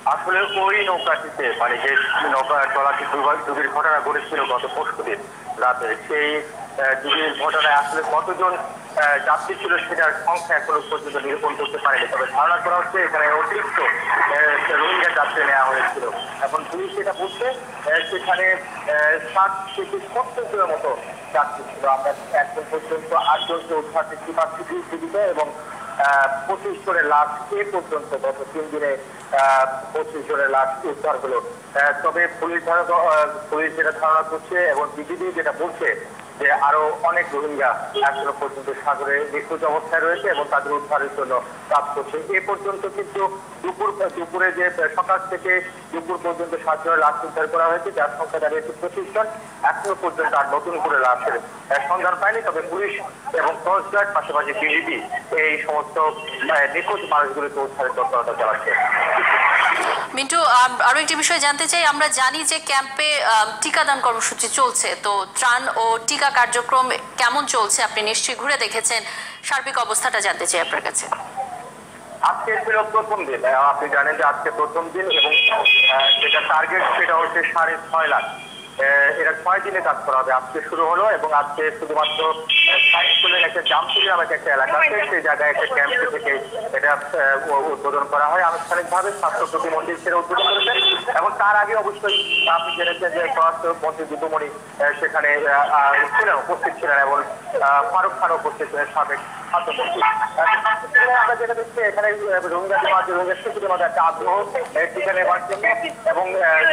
আসলে ওই নৌকাটিতে মানে যে নৌকা চলাচল ডুবির ঘটনা ঘটেছিল গত পরশুদিন রাতে, সেই ডুবির ঘটনায় আসলে কতজন যাত্রী ছিল সেটার সংখ্যা এখনো পর্যন্ত নিরূপণ করতে পারেনি। তবে ধারণা করা হচ্ছে এখানে অতিরিক্ত রোহিঙ্গা যাত্রী নেওয়া হয়েছিল। এখন পুলিশ যেটা বলছে সেখানে 60 থেকে 70 জনের মতো যাত্রী ছিল। আমরা এখন পর্যন্ত 8 জনকে উদ্ধার করতে পারছি জীবিত এবং 25 জনের লাশ এ পর্যন্ত গত 3 দিনে 25 জনের লাশ উদ্ধার হলো। তবে পুলিশ যেটা ধারণা করছে এবং বিজিবি যেটা বলছে যে আরো অনেক রোহিঙ্গা এখনো পর্যন্ত সাগরে নিখোঁজ অবস্থায় রয়েছে এবং তাদের উদ্ধারের জন্য কাজ করছে। এ পর্যন্ত কিন্তু দুপুরে যে সকাল থেকে দুপুর পর্যন্ত 7 জনের লাশ উদ্ধার করা হয়েছে, যার সংখ্যা দাঁড়িয়েছে 25 জন। এখনো পর্যন্ত আর নতুন করে লাশের সন্ধান পায়নি। তবে পুলিশ এবং কোস্টগার্ড পাশাপাশি বিজিবি এই সমস্ত নিখোঁজ মানুষগুলিকে উদ্ধারের তৎপরতা চালাচ্ছে। মিন্টু, আরো একটি বিষয় জানতে চাই। আমরা জানি যে ক্যাম্পে টিকাদান কর্মসূচি চলছে, তো ত্রাণ ও টিকা কার্যক্রম কেমন চলছে? আপনি নিশ্চয়ই ঘুরে দেখেছেন, সার্বিক অবস্থাটা জানতে চাই আপনার কাছে। আজকে ছিল প্রথম দিন। আপনি জানেন যে আজকে প্রথম দিন এবং যেটা টার্গেট সেটা হচ্ছে 6.5 লাখ। এরা 6 দিনে কাজ করা হবে। আজকে শুরু হলো এবং আজকে শুধুমাত্র একটা জামপুরি নামে একটা এলাকা আছে, সেই জায়গায় একটা ক্যাম্প থেকে এটা উদ্বোধন করা হয় আনুষ্ঠানিকভাবে। স্বাস্থ্য প্রতিমন্ত্রী সেটা উদ্বোধন করেছেন এবং তার আগে অবশ্যই আপনি জেনেছেন যে স্বরাষ্ট্রমন্ত্রী দীপুমণি সেখানে ছিলেন, উপস্থিত ছিলেন এবং ফারুক খান উপস্থিত ছিলেন, সাবেক খাদ্যমন্ত্রী। আমরা যেটা দেখছি এখানে রোহিঙ্গা শিশুদের মধ্যে একটা আগ্রহ টিকা নেওয়ার জন্য এবং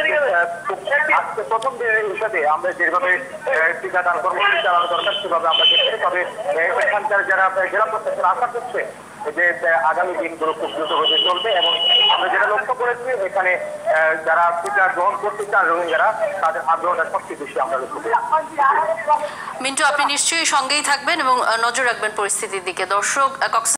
আজকে প্রথম দিনের হিসাবে আমরা যেভাবে টিকাদান কর্মসূচি চালানো দরকার সেভাবে আমরা দেখছি। তবে এখানকার যারা জেলা প্রশাসন আশা করছে যে আগামী দিনগুলো খুব দ্রুতগতিতে চলবে এবং আমরা যেটা লক্ষ্য করেছি এখানে যারা টিকা গ্রহণ করতে চান রোহিঙ্গারা, তাদের আগ্রহটা সবচেয়ে বেশি আমরা লক্ষ্য করি। মিন্টু, আপনি নিশ্চয়ই সঙ্গেই থাকবেন এবং নজর রাখবেন পরিস্থিতির দিকে। দর্শক,